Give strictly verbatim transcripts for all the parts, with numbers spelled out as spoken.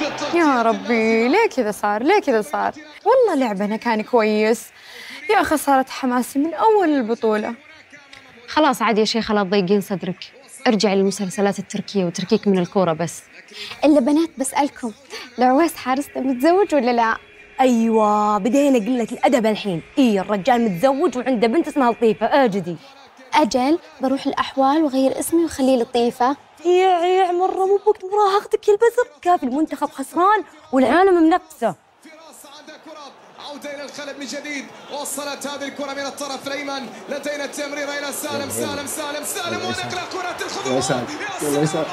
يا ربي ليه كذا صار؟ ليه كذا صار؟ والله لعبنا كان كويس يا خسارة حماسي من أول البطولة. خلاص عادي يا شيخة لا تضيقين صدرك، ارجعي للمسلسلات التركية وتركيك من الكورة بس. إلا بنات بسألكم، العويس حارسنا متزوج ولا لا؟ أيوة بدينا قلة الأدب الحين. إيه الرجال متزوج وعنده بنت اسمها لطيفة. أجدي أجل بروح الأحوال وغير اسمي وخليه لطيفة. يا يا مرة مو بوقت مراهقتك يا البزر، كافي المنتخب خسران والعالم منقصة. عودة إلى الخلف من جديد، وصلت هذه الكرة من الطرف الأيمن، لدينا التمريرة إلى سالم سالم سالم سالم ونقلة كرة الخضوع. يا سالم يا سالم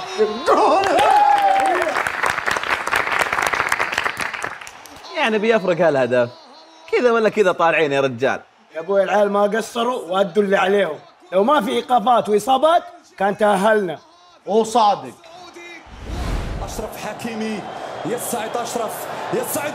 يعني بيفرق هالهدف كذا ولا كذا طالعين يا رجال. يا ابوي العيال ما قصروا وادوا اللي عليهم، لو ما في ايقافات واصابات كان تاهلنا. وصادق أشرف حكيمي يصعد أشرف يصعد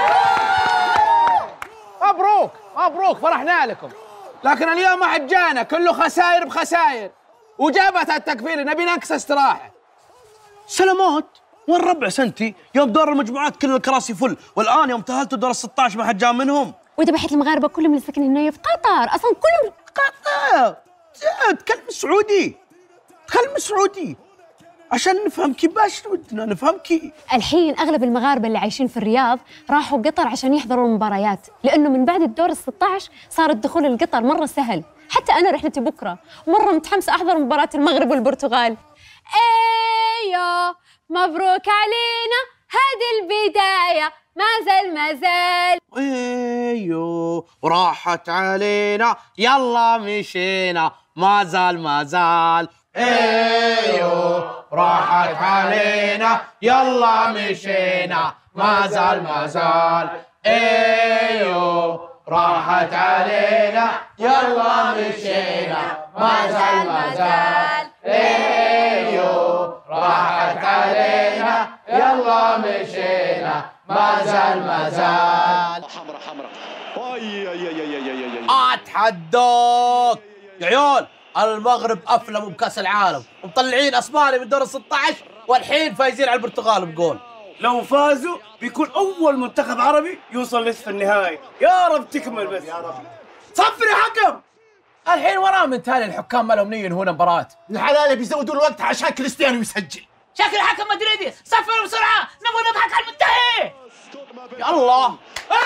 مبروك مبروك فرحنا لكم، لكن اليوم ما حد جانا كله خساير بخساير وجابت التكفير نبي نكس استراحه. سلامات وين ربع سنتي يوم دور المجموعات كل الكراسي فل، والان يوم تاهلتوا دور ستة عشر ما حد جاء منهم. وذبحت المغاربه كلهم اللي ساكنين هنا في قطر، اصلا كلهم قطر. تكلم سعودي تكلم سعودي عشان نفهم كيف باش ودنا نفهم كيف. الحين اغلب المغاربه اللي عايشين في الرياض راحوا قطر عشان يحضروا المباريات، لانه من بعد الدور الستة عشر صار الدخول لقطر مره سهل. حتى انا رحلتي بكره مره متحمسه احضر مباراه المغرب والبرتغال. ايوه مبروك علينا هذه البدايه، ما زال ما زال. ايوه وراحت علينا يلا مشينا ما زال ما زال. ايوه راحت علينا يلا مشينا ما زال ما زال. ايوه راحت علينا يلا مشينا ما زال ما زال. ايوه راحت علينا يلا مشينا ما زال ما زال. حمرا حمرا اي اي اي اي اي اي اتحداك يا عيال، المغرب افلموا بكاس العالم ومطلعين اسبانيا من دور ال ستة عشر والحين فايزين على البرتغال بجول. لو فازوا بيكون اول منتخب عربي يوصل نصف النهائي. يا رب تكمل بس يا رب. صفر يا حكم. الحين وراه من تالي الحكام ما لهم نية هنا مباراة. الحلال بيزودوا الوقت عشان كريستيانو يسجل. شكل الحكم مدريدي، صفر بسرعة نبغى نضحك على المنتهي. يا الله.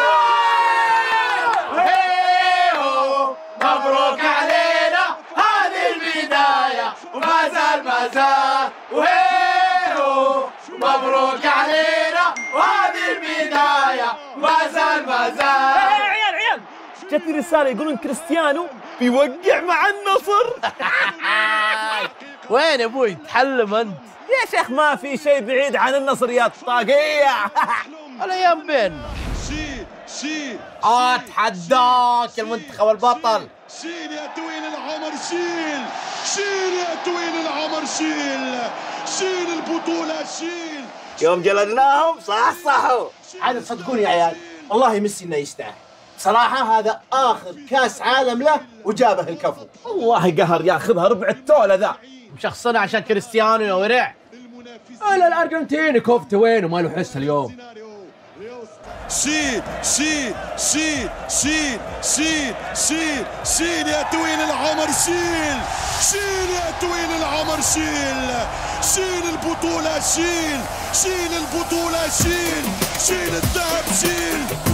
مبروك علينا هذه البداية وما زال ما زال. وهيو مبروك علينا وهذه البداية ما زال ما زال. عيال عيال جتني رسالة يقولون كريستيانو بيوقع مع النصر. وين يا ابوي تحلم انت؟ يا شيخ ما في شيء بعيد عن النصر يا الطاقية. الايام بيننا. شيل شيل اتحداك المنتخب البطل. شيل يا طويل العمر شيل شيل يا طويل العمر شيل شيل البطولة شيل. يوم جلدناهم صح صحوا. عاد صدقوني يا عيال والله ميسي انه يستاهل صراحة، هذا آخر كاس عالم له وجابه الكفو. والله قهر ياخذها ربع التولة ذا. مشخصنا عشان كريستيانو يا ورع. الا الارجنتيني كوفته وين وما له حس اليوم. شيل شيل شيل شيل شيل شيل شيل يا طويل العمر شيل شيل يا طويل العمر شيل شيل البطولة شيل شيل البطولة شيل شيل الذهب شيل